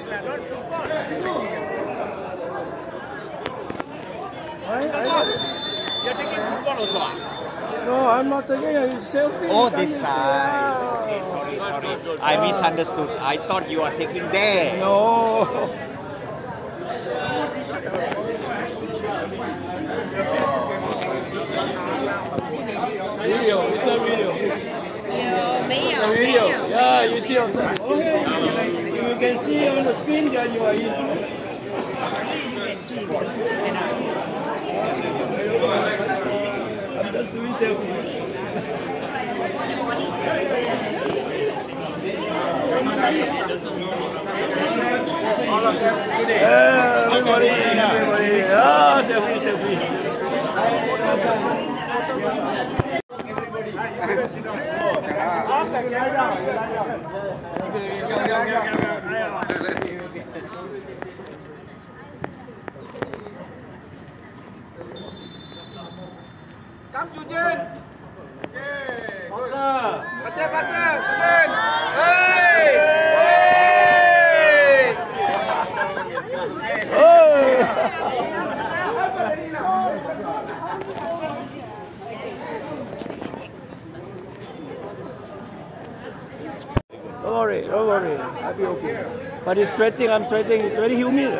lah, not football. You're taking football also? No, I'm not taking a selfie. Oh, this side. Okay, sorry. I misunderstood. I thought you are taking there. No. Video, it's a video. Video. Yeah, you see yourself. Okay. You can see on the screen that you are in. I'm just doing selfie. All of them today. Everybody. Ah, selfie. Come, Jujin. Okay. Faster, Jujin. Hey! Don't worry. I'll be okay. But it's sweating, I'm sweating. It's very humid.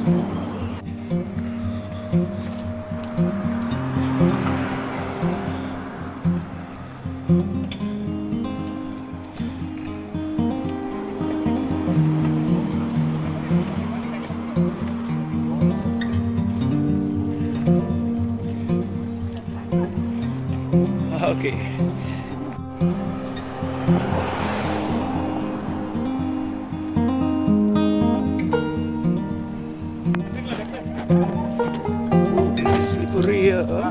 Okay. Slippery here, huh?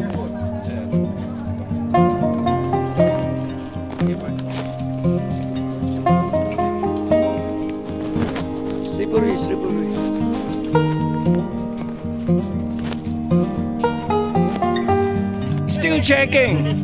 Slippery, slippery. Still checking.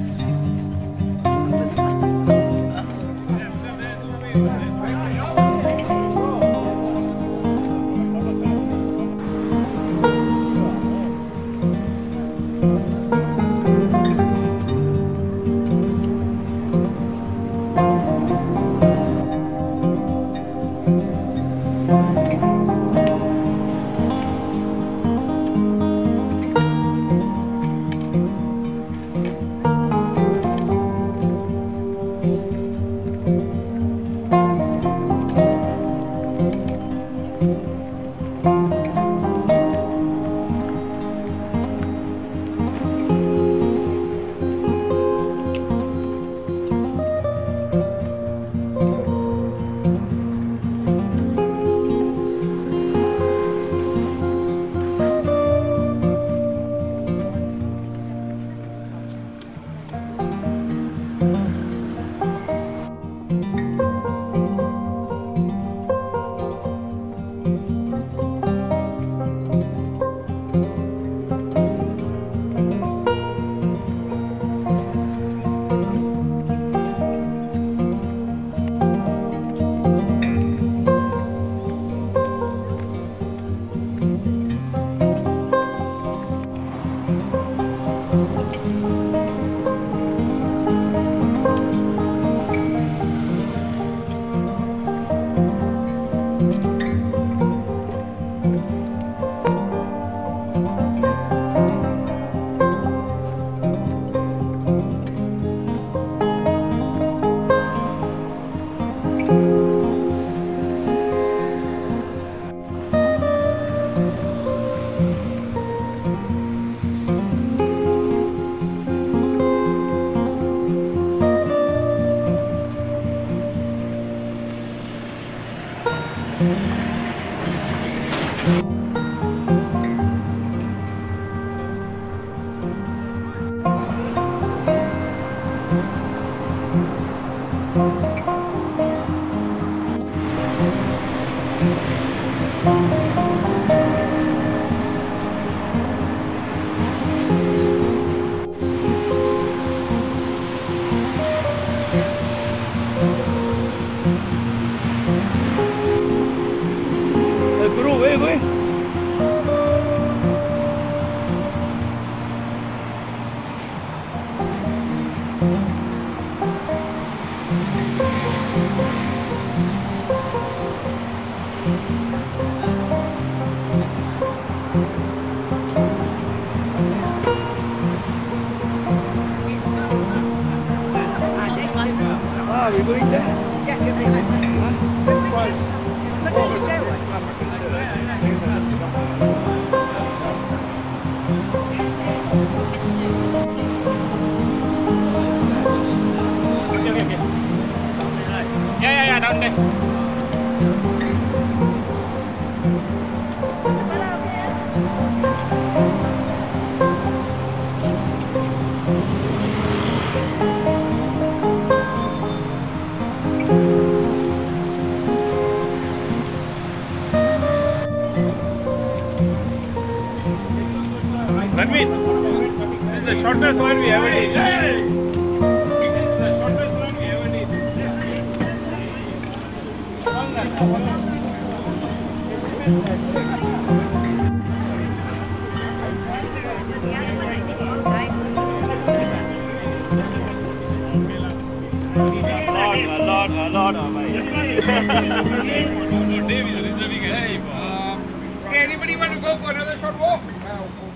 Guru, where are you going? Ah, we're going there. Yeah, down there. Ranveer, this is the shortest one we ever did. This is the shortest one we ever did. A lot of Dave is reserving a Okay, anybody want to go for another short walk?